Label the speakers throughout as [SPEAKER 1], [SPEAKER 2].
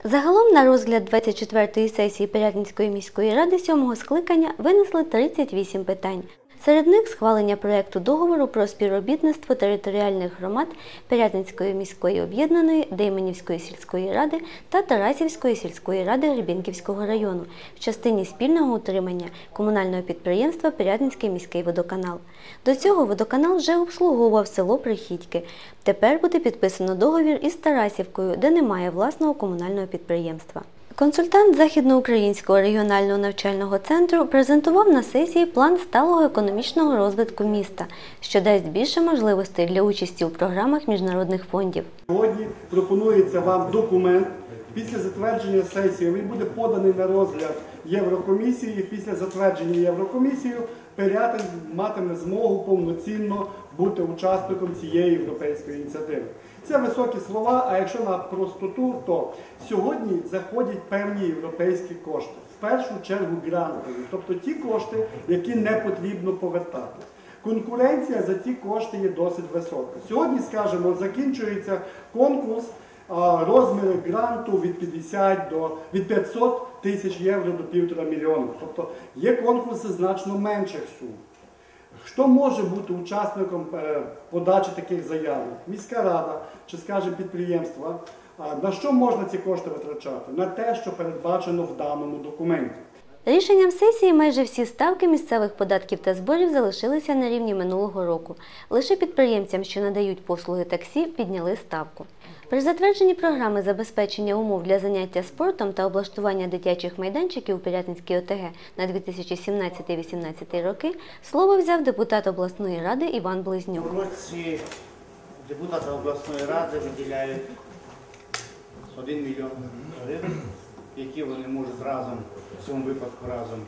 [SPEAKER 1] Загалом на розгляд 24-ї сесії Пирятинської міської ради 7-го скликання винесли 38 питань. Серед них схвалення проєкту договору про співробітництво територіальних громад Пирятинської міської об'єднаної, Дейменівської сільської ради та Тарасівської сільської ради Гребінківського району в частині спільного утримання комунального підприємства Пирятинський міський водоканал. До цього водоканал вже обслуговував село Прихідьки. Тепер буде підписано договір із Тарасівкою, де немає власного комунального підприємства. Консультант Західноукраїнського регіонального навчального центру презентував на сесії план сталого економічного розвитку міста, що дасть більше можливостей для участі у програмах міжнародних фондів.
[SPEAKER 2] Сьогодні пропонується вам документ. Після затвердження сесії він буде поданий на розгляд Єврокомісії. Після затвердження Єврокомісією Пирятин матиме змогу повноцінно бути учасником цієї європейської ініціативи. Це високі слова, а якщо на простоту, то сьогодні заходять певні європейські кошти. В першу чергу грантові, тобто ті кошти, які не потрібно повертати. Конкуренція за ті кошти є досить висока. Сьогодні, скажімо, закінчується конкурс, розміри гранту від 500 тисяч євро до 1,5 мільйона. Тобто є конкурси значно менших сум. Хто може бути учасником подачі таких заявок? Міська рада чи, скажімо, підприємства. На що можна ці кошти витрачати? На те, що передбачено в даному документі.
[SPEAKER 1] Рішенням сесії майже всі ставки місцевих податків та зборів залишилися на рівні минулого року. Лише підприємцям, що надають послуги таксі, підняли ставку. При затвердженні програми забезпечення умов для заняття спортом та облаштування дитячих майданчиків у Пирятинській ОТГ на 2017-2018 роки слово взяв депутат обласної ради Іван Близнюк.
[SPEAKER 3] У році депутати обласної ради виділяють 1 мільйон гривень, які вони можуть разом, в цьому випадку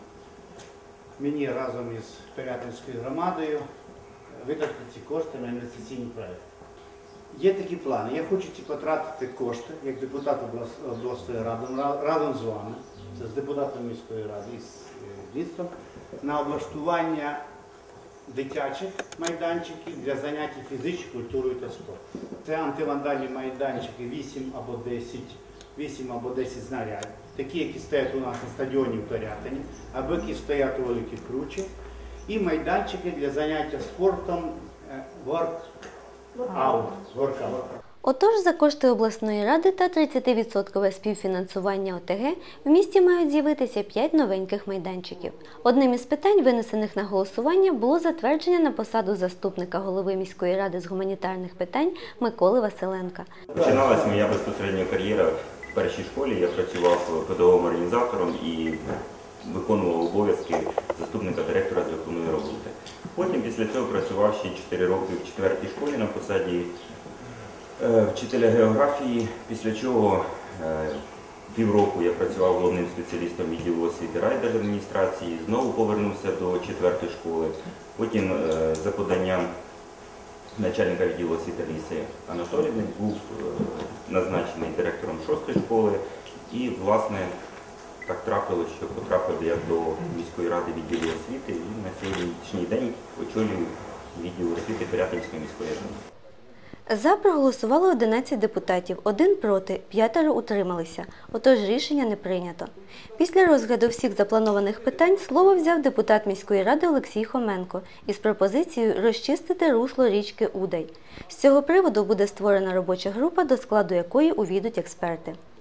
[SPEAKER 3] мені разом із Пирятинською громадою витратити ці кошти на інвестиційні проекти. Є такі плани. Я хочу потратити кошти, як депутат обласної ради, разом з вами, це з депутатом міської ради і з містом, на облаштування дитячих майданчиків для заняття фізичною культурою та спортом. Це антивандальні майданчики 8 або 10 знарядь, такі, які стоять у нас на стадіоні в Пирятині, або які стоять у Великій Кручі, і майданчики для заняття спортом воркаут.
[SPEAKER 1] Отож, за кошти обласної ради та 30% співфінансування ОТГ в місті мають з'явитися 5 новеньких майданчиків. Одним із питань, винесених на голосування, було затвердження на посаду заступника голови міської ради з гуманітарних питань Миколи Василенка.
[SPEAKER 4] Починалася моя безпосередня кар'єра в першій школі. Я працював педагогом-організатором і виконував обов'язки заступника директора з виховної роботи. Потім після цього працював ще 4 роки в 4-й школі на посаді вчителя географії, після чого півроку я працював головним спеціалістом відділу освіти райдержадміністрації, знову повернувся до 4-ї школи, потім за поданням начальника відділу освіти Ліси Анатоліївни був назначений директором 6-ї школи і, власне, так трапилось, що потрапив я до міської ради відділу освіти і на сьогоднішній день очолюю відділ освіти Пирятинської міської ради.
[SPEAKER 1] За проголосувало 11 депутатів, 1 проти, 5 утрималися. Отож рішення не прийнято. Після розгляду всіх запланованих питань слово взяв депутат міської ради Олексій Хоменко із пропозицією розчистити русло річки Удай. З цього приводу буде створена робоча група, до складу якої увійдуть експерти.